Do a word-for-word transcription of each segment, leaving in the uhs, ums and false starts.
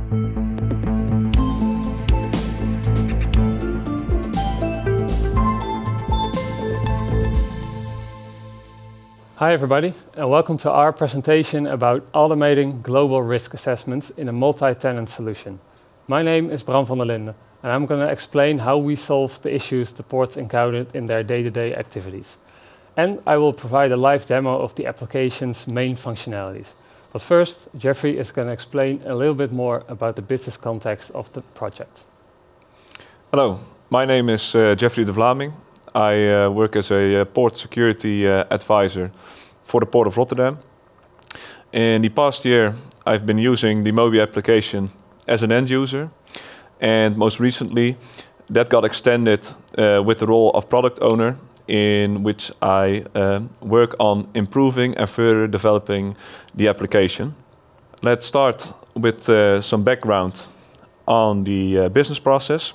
Hi everybody, and welcome to our presentation about automating global risk assessments in a multi-tenant solution. My name is Bram van der Linden, and I'm going to explain how we solve the issues the ports encountered in their day-to-day activities. And I will provide a live demo of the application's main functionalities. But first, Jeffrey is going to explain a little bit more about the business context of the project. Hello, my name is uh, Jeffrey de Vlaming. I uh, work as a uh, port security uh, advisor for the Port of Rotterdam. In the past year, I've been using the Moby application as an end user, and most recently that got extended uh, with the role of product owner, in which I uh, work on improving and further developing the application. Let's start with uh, some background on the uh, business process.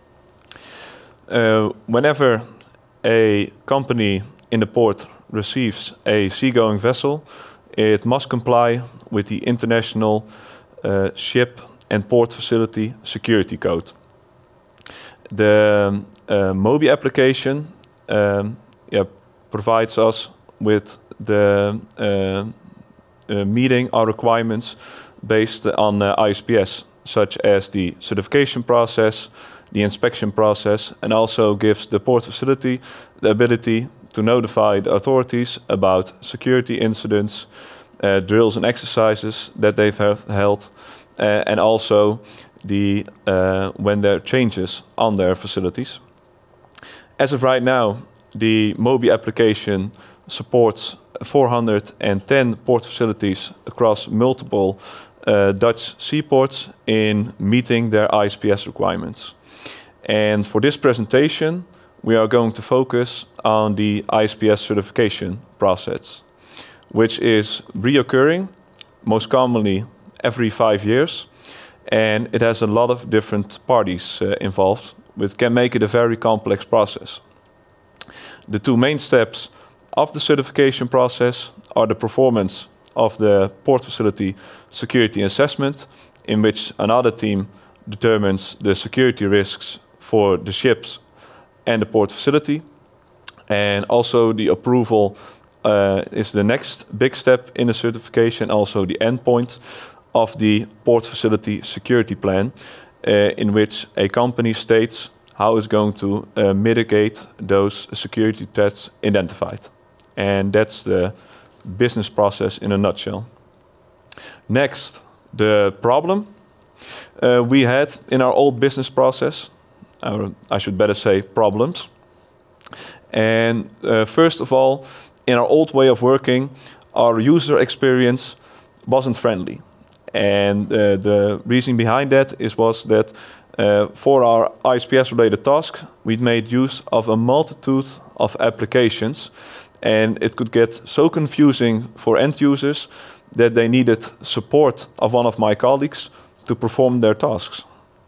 Uh, whenever a company in the port receives a seagoing vessel, it must comply with the International uh, Ship and Port Facility Security Code. The uh, Moby application um, yeah, provides us with the uh, uh, meeting our requirements based on uh, I S P S, such as the certification process, the inspection process, and also gives the port facility the ability to notify the authorities about security incidents, uh, drills and exercises that they've have held, uh, and also the uh, when there are changes on their facilities. As of right now, the Moby application supports four hundred ten port facilities across multiple uh, Dutch seaports in meeting their I S P S requirements. And for this presentation, we are going to focus on the I S P S certification process, which is reoccurring, most commonly every five years, and it has a lot of different parties uh, involved, which can make it a very complex process. The two main steps of the certification process are the performance of the port facility security assessment, in which another team determines the security risks for the ships and the port facility, and also the approval uh, is the next big step in the certification, also the endpoint of the port facility security plan, uh, in which a company states how it's going to uh, mitigate those security threats identified. And that's the business process in a nutshell. Next, the problem uh, we had in our old business process. Or I should better say problems. And uh, first of all, in our old way of working, our user experience wasn't friendly. And uh, the reason behind that is was that uh, for our I S P S related tasks, we'd made use of a multitude of applications, and it could get so confusing for end users that they needed support of one of my colleagues to perform their tasks.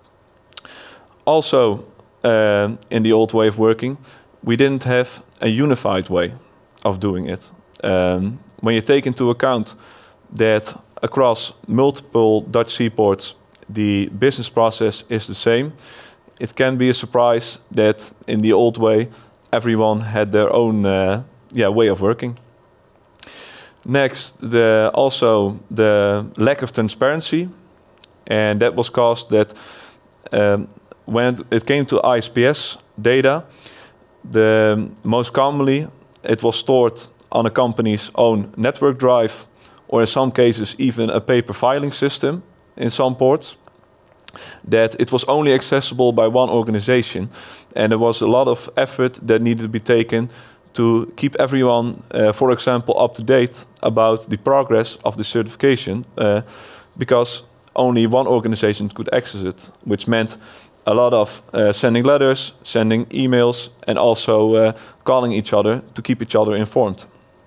Also, uh, in the old way of working, we didn't have a unified way of doing it. Um, when you take into account that across multiple Dutch seaports, the business process is the same, it can be a surprise that in the old way, everyone had their own uh, yeah, way of working. Next, the, also the lack of transparency, and that was caused that um, when it came to I S P S data, the most commonly it was stored on a company's own network drive, or in some cases even a paper filing system in some ports, that it was only accessible by one organization. And there was a lot of effort that needed to be taken to keep everyone, uh, for example, up to date about the progress of the certification, uh, because only one organization could access it, which meant a lot of uh, sending letters, sending emails, and also uh, calling each other to keep each other informed.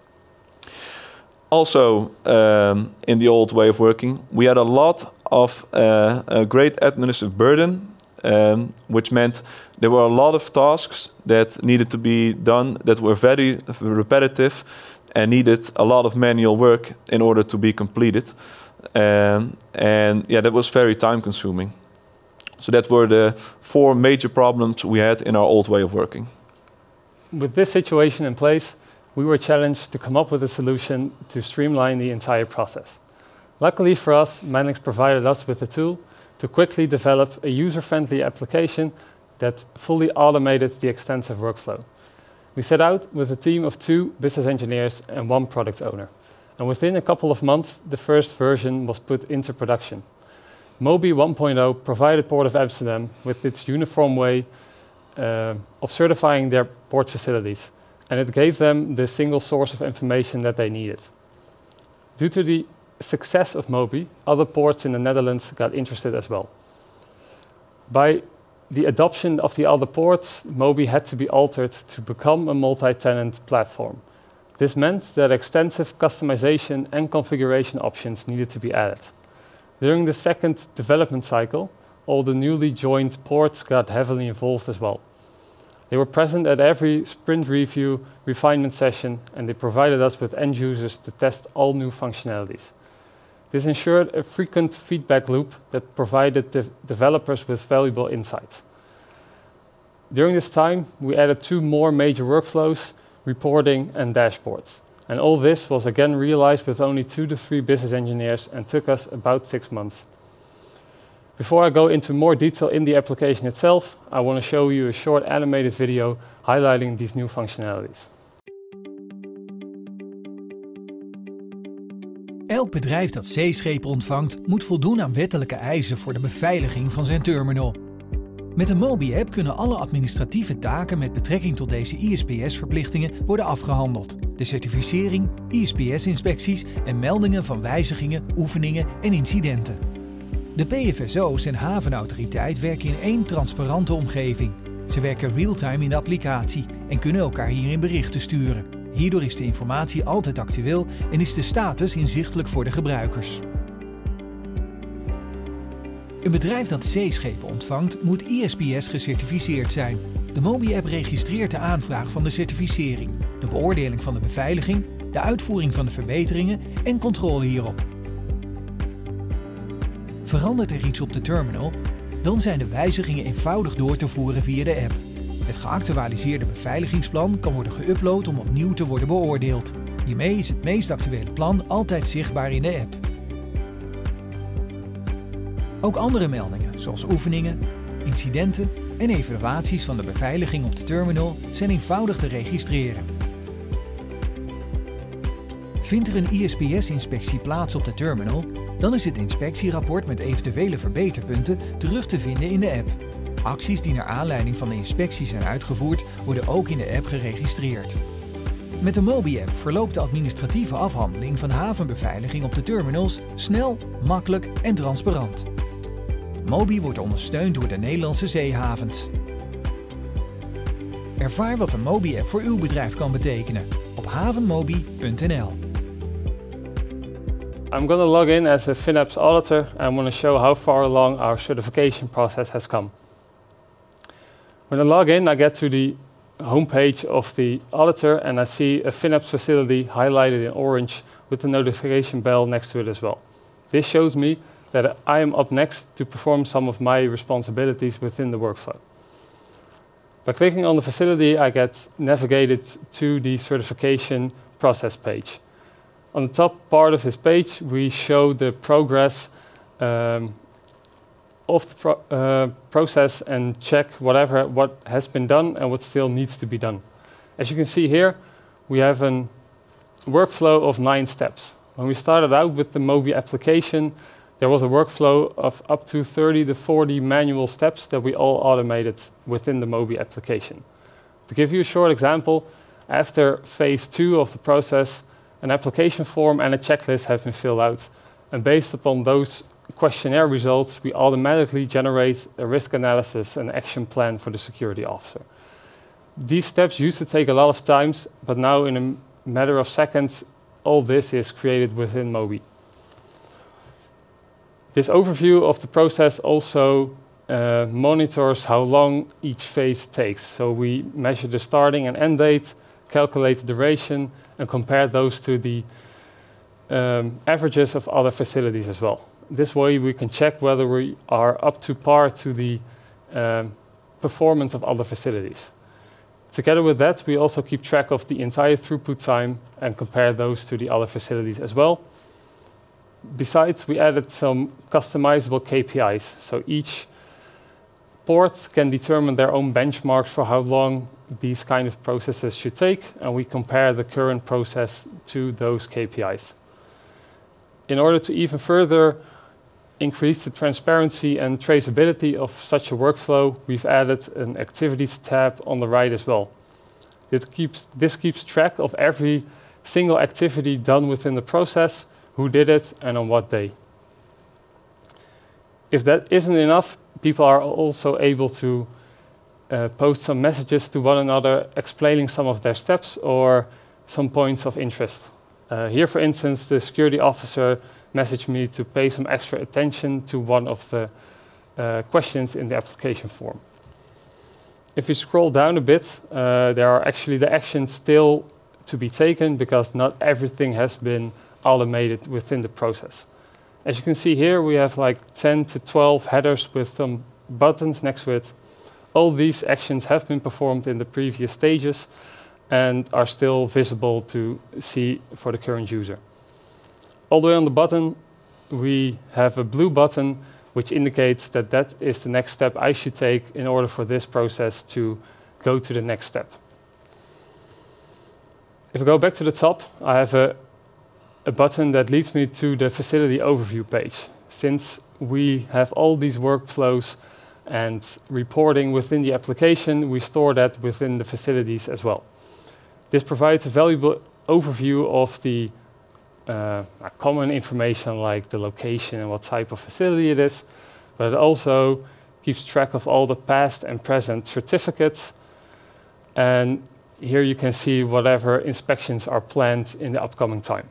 Also, um, in the old way of working, we had a lot of uh, a great administrative burden, um, which meant there were a lot of tasks that needed to be done that were very repetitive and needed a lot of manual work in order to be completed. Um, and yeah, that was very time consuming. So that were the four major problems we had in our old way of working. With this situation in place, we were challenged to come up with a solution to streamline the entire process. Luckily for us, Mendix provided us with a tool to quickly develop a user-friendly application that fully automated the extensive workflow. We set out with a team of two business engineers and one product owner. And within a couple of months, the first version was put into production. Moby one point oh provided Port of Amsterdam with its uniform way uh, of certifying their port facilities, and it gave them the single source of information that they needed. Due to the success of Moby, other ports in the Netherlands got interested as well. By the adoption of the other ports, Moby had to be altered to become a multi-tenant platform. This meant that extensive customization and configuration options needed to be added. During the second development cycle, all the newly joined ports got heavily involved as well. They were present at every sprint review, refinement session, and they provided us with end users to test all new functionalities. This ensured a frequent feedback loop that provided the developers with valuable insights. During this time, we added two more major workflows, reporting and dashboards. And all this was again realized with only two to three business engineers and took us about six months. Before I go into more detail in the application itself, I want to show you a short animated video highlighting these new functionalities. Elk bedrijf dat zeeschepen ontvangt, moet voldoen aan wettelijke eisen voor de beveiliging van zijn terminal. Met de Moby-app kunnen alle administratieve taken met betrekking tot deze I S P S-verplichtingen worden afgehandeld. De certificering, I S P S-inspecties en meldingen van wijzigingen, oefeningen en incidenten. De P F S O's en havenautoriteit werken in één transparante omgeving. Ze werken real-time in de applicatie en kunnen elkaar hierin berichten sturen. Hierdoor is de informatie altijd actueel en is de status inzichtelijk voor de gebruikers. Een bedrijf dat zeeschepen ontvangt moet I S P S gecertificeerd zijn. De Moby-app registreert de aanvraag van de certificering, de beoordeling van de beveiliging, de uitvoering van de verbeteringen en controle hierop. Verandert er iets op de terminal, dan zijn de wijzigingen eenvoudig door te voeren via de app. Het geactualiseerde beveiligingsplan kan worden geüpload om opnieuw te worden beoordeeld. Hiermee is het meest actuele plan altijd zichtbaar in de app. Ook andere meldingen, zoals oefeningen, incidenten en evaluaties van de beveiliging op de terminal zijn eenvoudig te registreren. Vindt er een I S P S-inspectie plaats op de terminal, dan is het inspectierapport met eventuele verbeterpunten terug te vinden in de app. Acties die naar aanleiding van de inspectie zijn uitgevoerd, worden ook in de app geregistreerd. Met de Moby-app verloopt de administratieve afhandeling van havenbeveiliging op de terminals snel, makkelijk en transparant. Moby wordt ondersteund door de Nederlandse zeehavens. Ervaar wat de Moby-app voor uw bedrijf kan betekenen op havenmoby punt n l. I'm going to log in as a FinApps auditor and I want to show how far along our certification process has come. When I log in, I get to the homepage of the auditor and I see a FinApps facility highlighted in orange with the notification bell next to it as well. This shows me that I am up next to perform some of my responsibilities within the workflow. By clicking on the facility, I get navigated to the certification process page. On the top part of this page, we show the progress um, of the pro uh, process and check whatever what has been done and what still needs to be done. As you can see here, we have a workflow of nine steps. When we started out with the Moby application, there was a workflow of up to thirty to forty manual steps that we all automated within the Moby application. To give you a short example, after phase two of the process, an application form and a checklist have been filled out. And based upon those questionnaire results, we automatically generate a risk analysis and action plan for the security officer. These steps used to take a lot of time, but now in a matter of seconds, all this is created within Moby. This overview of the process also uh, monitors how long each phase takes. So we measure the starting and end date, calculate the duration, and compare those to the um, averages of other facilities as well. This way we can check whether we are up to par to the um, performance of other facilities. Together with that, we also keep track of the entire throughput time and compare those to the other facilities as well. Besides, we added some customizable K P Is. So each port can determine their own benchmarks for how long these kind of processes should take, and we compare the current process to those K P Is. In order to even further increase the transparency and traceability of such a workflow, we've added an activities tab on the right as well. It keeps, this keeps track of every single activity done within the process, who did it and on what day. If that isn't enough, people are also able to uh, post some messages to one another explaining some of their steps or some points of interest. Uh, here, for instance, the security officer messaged me to pay some extra attention to one of the uh, questions in the application form. If you scroll down a bit, uh, there are actually the actions still to be taken because not everything has been automated within the process. As you can see here, we have like ten to twelve headers with some buttons next to it. All these actions have been performed in the previous stages and are still visible to see for the current user. All the way on the button, we have a blue button which indicates that that is the next step I should take in order for this process to go to the next step. If I go back to the top, I have a, a button that leads me to the facility overview page. Since we have all these workflows and reporting within the application, we store that within the facilities as well. This provides a valuable overview of the uh, common information like the location and what type of facility it is, but it also keeps track of all the past and present certificates. And here you can see whatever inspections are planned in the upcoming time.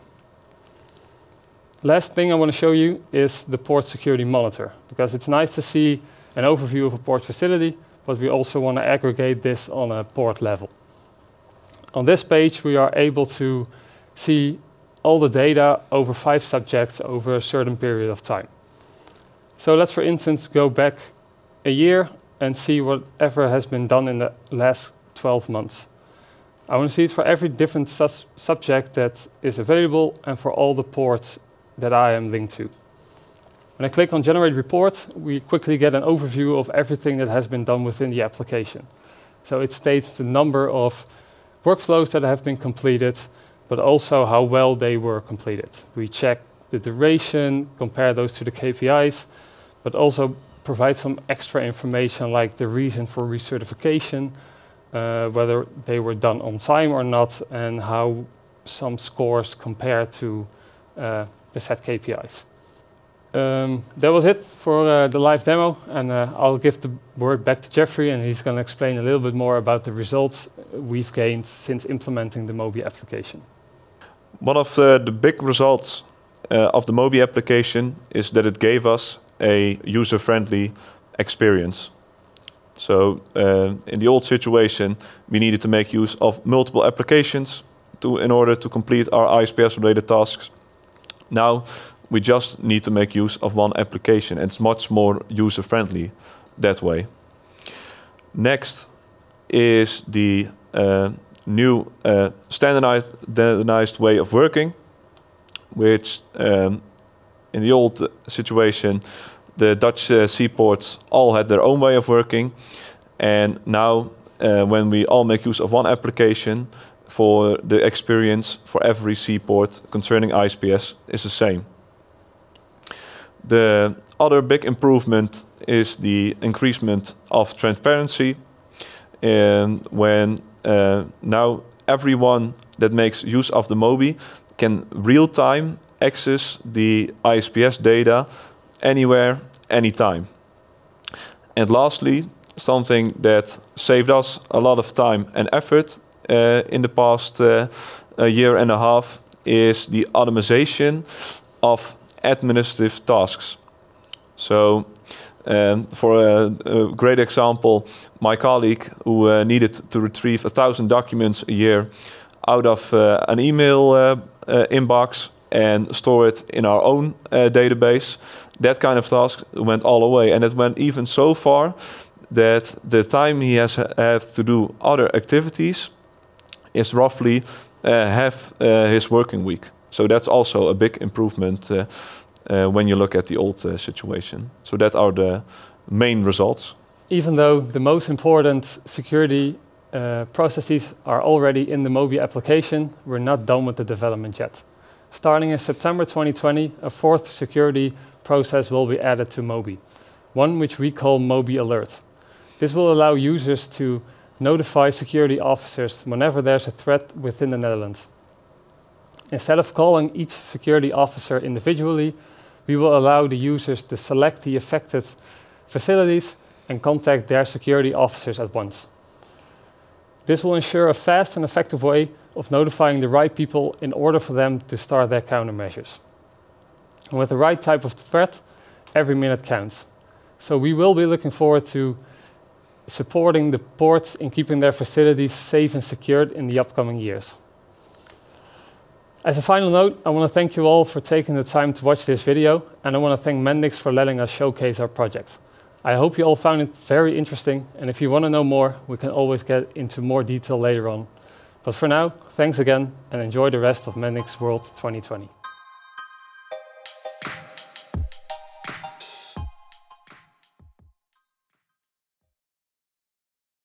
Last thing I want to show you is the port security monitor, because it's nice to see an overview of a port facility, but we also want to aggregate this on a port level. On this page, we are able to see all the data over five subjects over a certain period of time. So let's, for instance, go back a year and see whatever has been done in the last twelve months. I want to see it for every different sus subject that is available and for all the ports that I am linked to. When I click on Generate Report, we quickly get an overview of everything that has been done within the application. So it states the number of workflows that have been completed, but also how well they were completed. We check the duration, compare those to the K P Is, but also provide some extra information like the reason for recertification, uh, whether they were done on time or not, and how some scores compare to uh, the set K P Is. Um, that was it for uh, the live demo, and uh, I'll give the word back to Jeffrey, and he's going to explain a little bit more about the results we've gained since implementing the Moby application. One of the, the big results uh, of the Moby application is that it gave us a user-friendly experience. So uh, in the old situation, we needed to make use of multiple applications to, in order to complete our I S P S-related tasks. Now, we just need to make use of one application. It's much more user-friendly that way. Next is the uh, new uh, standardized, standardized way of working, which um, in the old uh, situation, the Dutch uh, seaports all had their own way of working. And now, uh, when we all make use of one application, for the experience for every seaport concerning I S P S is the same. The other big improvement is the increasement of transparency, and when uh, now everyone that makes use of the Moby can real-time access the I S P S data anywhere, anytime. And lastly, something that saved us a lot of time and effort uh, in the past uh, a year and a half is the automation of administrative tasks. So um, for a, a great example, my colleague who uh, needed to retrieve a thousand documents a year out of uh, an email uh, uh, inbox and store it in our own uh, database. That kind of task went all away, and it went even so far that the time he has have to do other activities is roughly uh, half uh, his working week. So that's also a big improvement uh, uh, when you look at the old uh, situation. So that are the main results. Even though the most important security uh, processes are already in the Moby application, we're not done with the development yet. Starting in September twenty twenty, a fourth security process will be added to Moby, one which we call Moby Alert. This will allow users to notify security officers whenever there's a threat within the Netherlands. Instead of calling each security officer individually, we will allow the users to select the affected facilities and contact their security officers at once. This will ensure a fast and effective way of notifying the right people in order for them to start their countermeasures. And with the right type of threat, every minute counts. So we will be looking forward to supporting the ports in keeping their facilities safe and secured in the upcoming years. As a final note, I want to thank you all for taking the time to watch this video, and I want to thank Mendix for letting us showcase our project. I hope you all found it very interesting, and if you want to know more, we can always get into more detail later on. But for now, thanks again, and enjoy the rest of Mendix World twenty twenty.